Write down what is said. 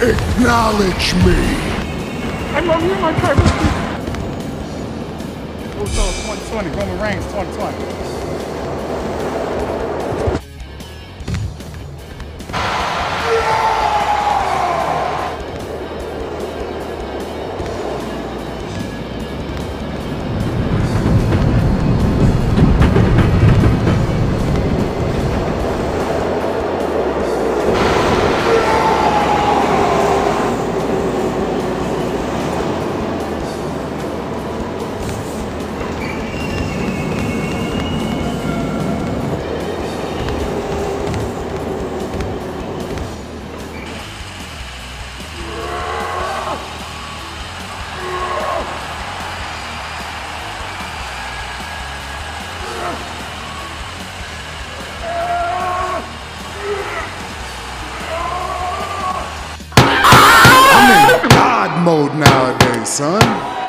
Acknowledge me. I'm on you, my driver. Usos 2020, Roman Reigns 2020. God mode nowadays, son.